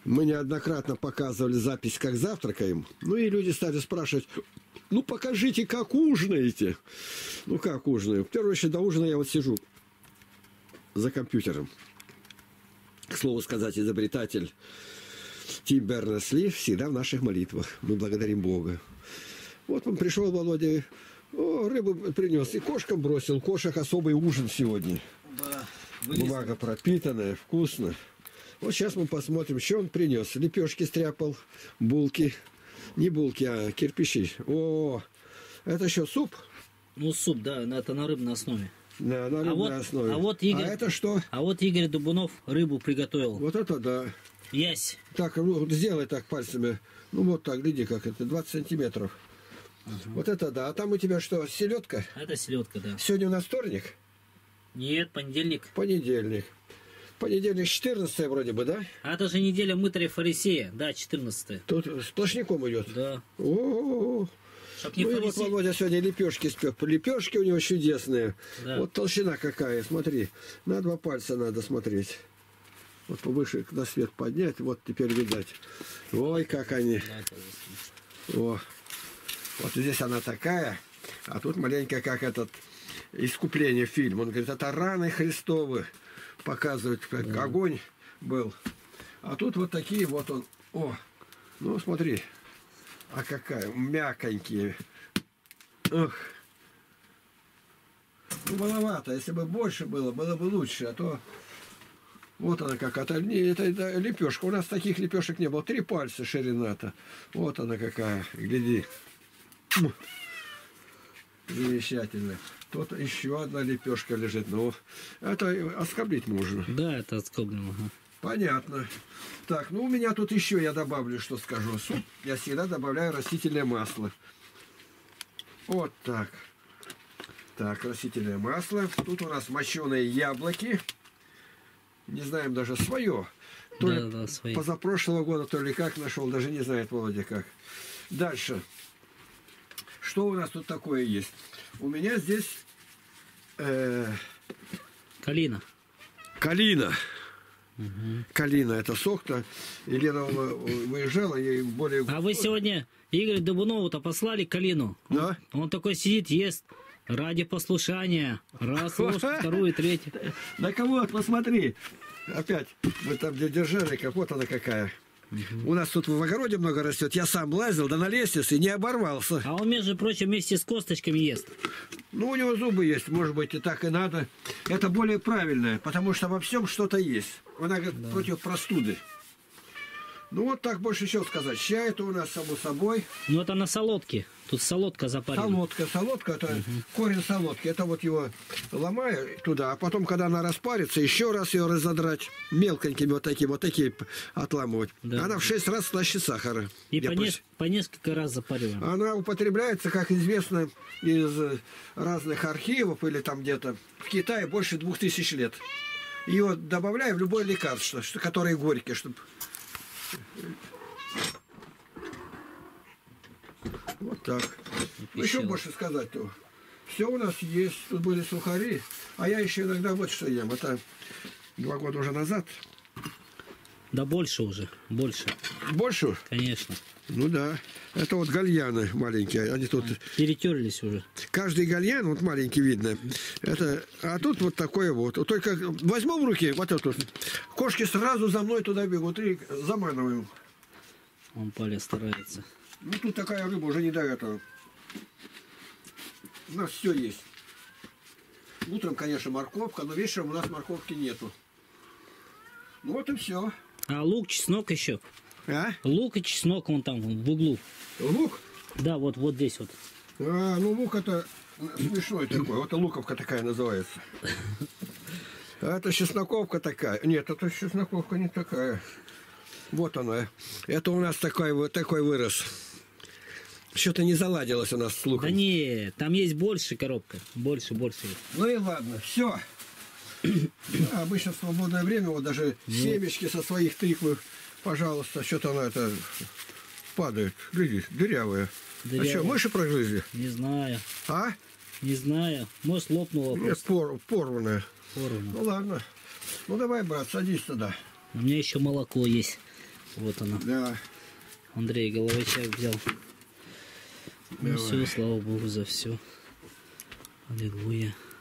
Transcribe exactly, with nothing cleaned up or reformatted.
Мы неоднократно показывали запись, как завтракаем. Ну и люди стали спрашивать, ну покажите, как ужинаете. Ну как ужинаю? В первую очередь до ужина я вот сижу за компьютером. К слову сказать, изобретатель Тим Бернес-Ли всегда в наших молитвах. Мы благодарим Бога. Вот он пришел, Володя, о, рыбу принес и кошкам бросил. Кошек особый ужин сегодня. Да. Бумага пропитанная, вкусно. Вот сейчас мы посмотрим, что он принес. Лепешки стряпал, булки. Не булки, а кирпичи. О, это что, суп? Ну, суп, да, это на рыбной основе. Да, на рыбной а вот, основе. А, вот Игорь, а это что? А вот Игорь Дубунов рыбу приготовил. Вот это да. Ясь. Так, ну, сделай так пальцами. Ну, вот так, гляди, как это, двадцать сантиметров. Угу. Вот это да. А там у тебя что, селедка? Это селедка, да. Сегодня у нас вторник? Нет, понедельник. Понедельник. Понедельник четырнадцатое вроде бы, да? А это же неделя мытаря фарисея, да, четырнадцатое. Тут сплошняком идет. Да. О-о-о. Ну и вот Володя сегодня лепешки спек. Лепешки у него чудесные. Да. Вот толщина какая, смотри. На два пальца надо смотреть. Вот повыше на свет поднять, вот теперь видать. Ой, как они. О. Вот здесь она такая, а тут маленько как этот искупление фильм. Он говорит, это раны Христовы. Показывает, как да. огонь был. А тут вот такие вот он. О, ну смотри. А какая, мяконькие. Ох. Ну, маловато. Если бы больше было, было бы лучше. А то вот она какая-то. Это, это лепешка. У нас таких лепешек не было. Три пальца ширина-то. Вот она какая. Гляди. Замечательно. Тут еще одна лепешка лежит. Ну, это оскоблить можно. Да, это оскоблено. Ага. Понятно. Так, ну у меня тут еще я добавлю, что скажу. Суп я всегда добавляю растительное масло. Вот так. Так, растительное масло. Тут у нас моченые яблоки. Не знаем даже свое. То да, ли да, свои. Позапрошлого года, то ли как нашел. Даже не знает Володя как. Дальше. Что у нас тут такое есть? У меня здесь э... калина. Калина. Угу. Калина, это сок-то. Елена выезжала, ей более... А вы сегодня Игорь Дубунову-то послали калину? Да. Он, он такой сидит, ест ради послушания. Раз, ложку, вторую, третью. Да кого, посмотри. Опять, мы там где держали, как вот она какая. Угу. У нас тут в огороде много растет. Я сам лазил, да на лестнице и не оборвался. А он, между прочим, вместе с косточками ест. Ну, у него зубы есть, может быть, и так и надо. Это более правильное, потому что во всем что-то есть. Она говорит, да. против простуды. Ну, вот так больше еще сказать. Чай это у нас, само собой. Ну, это на солодке. Тут солодка запарена. Солодка, солодка, это угу. корень солодки. Это вот его ломаю туда, а потом, когда она распарится, еще раз ее разодрать. Мелконькими вот такими, вот такие отламывать. Да. Она в шесть раз слаще сахара. И по, не... по несколько раз запариваем. Она употребляется, как известно, из разных архивов или там где-то в Китае больше двух тысяч лет. Ее добавляю в любое лекарство, что, которое горькое, чтобы... Вот так. Ну, еще больше сказать-то. Все у нас есть. Тут были сухари. А я еще иногда вот что ем. Это два года уже назад. Да больше уже. Больше. Больше? Конечно. Ну да. Это вот гальяны маленькие. Они тут... Перетерлись уже. Каждый гальян, вот маленький видно. Это... А тут вот такое вот. Только возьму в руки вот эту. Кошки сразу за мной туда бегут и заманываем. Он палец старается. Ну, тут такая рыба уже не до этого. У нас все есть. Утром, конечно, морковка, но вечером у нас морковки нету. Ну, вот и все. А лук, чеснок еще? А? Лук и чеснок вон там, в углу. Лук? Да, вот, вот здесь вот. А, ну лук это смешной такой. Вот луковка такая называется. А это чесноковка такая. Нет, это чесноковка не такая. Вот она. Это у нас такой, вот такой вырос. Что-то не заладилось у нас с луком. Да нет, там есть больше коробка. Больше, больше. Ну и ладно, все. Да, обычно в свободное время, вот даже ну. семечки со своих тыквы, пожалуйста, что-то она это падает. Гляди, дырявая. Дырявая. А что, мыши прогрызли? Не знаю. А? Не знаю. Может, лопнула. Нет, пор, порванная. Порванная. Ну ладно. Ну давай, брат, садись туда. У меня еще молоко есть. Вот она. Да. Андрей Головачак взял. Ну Давай. все, слава Богу за все. Аллилуйя.